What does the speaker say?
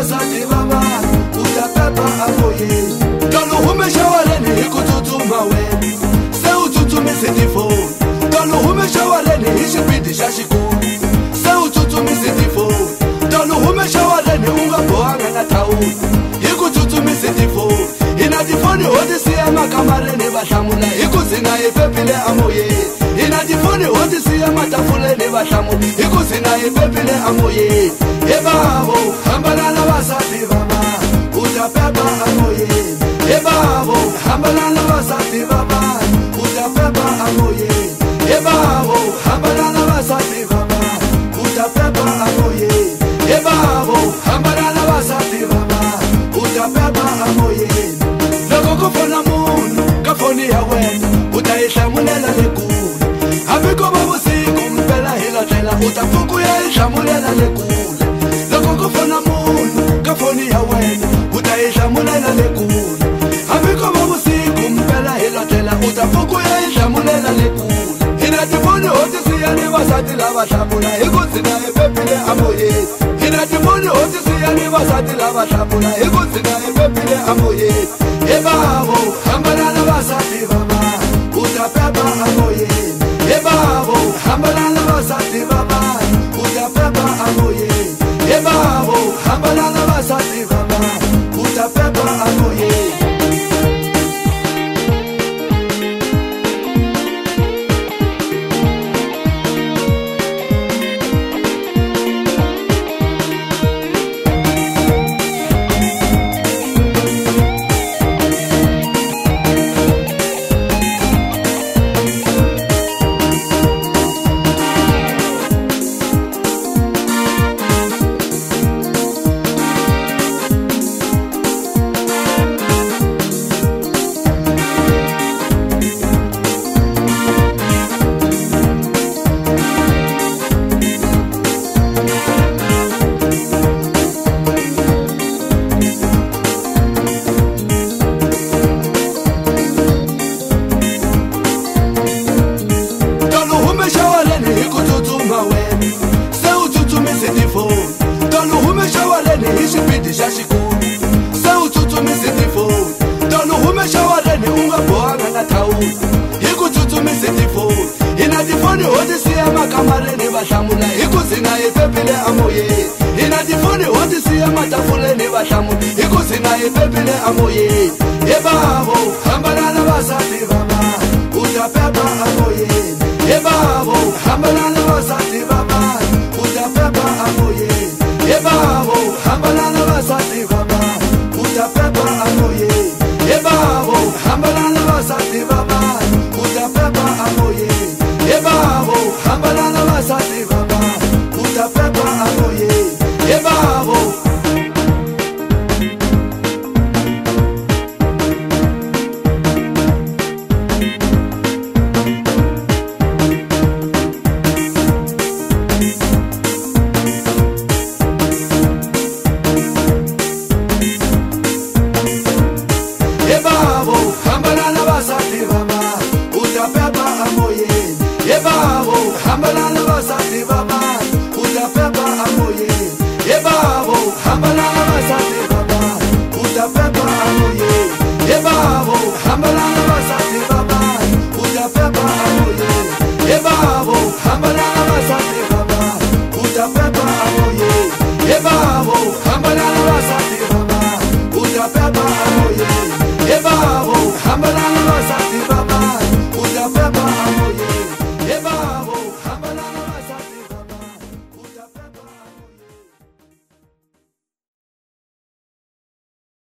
vasati vava utapepa amoye tolo humesha waleni hikututuma wena se ututumise tifoni tolo humesha waleni hishipidi shashikulu se ututumise tifoni tolo humesha waleni ungabohanga na tauni hikututumise tifoni ina tifoni hoti siya makamareni vahlamula hikuzina ipepile amoye ina tifoni hoti siya matafuleni vahlamula hikuzina ipepile amoye ebabo hambalala vasati vava utapepa amoye ebabo hambalala vasati vava utapepa amoye ebabo hambalala vasati vava utapepa amoye ebabo hambalala vasati vava utapepa amoye loko kufona munhu kafoni ya wena utayihlamulela lekulu hamiko vavusiku mpela hilotlela utafuku ya yihlamulela lekulu loko kufona munhu kafoni ya wena utayihlamulela lekulu hamiko vavusiku mpela hilotlela utafuku ya yihlamulela lekulu hina tifoni hoti siya ni vasati lava hlamula hikuzina ipepile amoye hina tifoni hoti siya ni vasati lava hlamula hikuzina ipepile amoye ebabo hambalala vasati vava utapepa amoye ebabo hambalala vasati vava utapepa amoye ebabo hambalala vasati vava utapepa amoye amoye ebabo hambalala vasati vava utapepa amoye ebabo hambalala vasati vava utapepa amoye ebabo hambalala vasati vava utapepa amoye ebabo hambalala vasati vava utapepa amoye ebabo hambalala vasati vava utapepa amoye ebabo Ebabo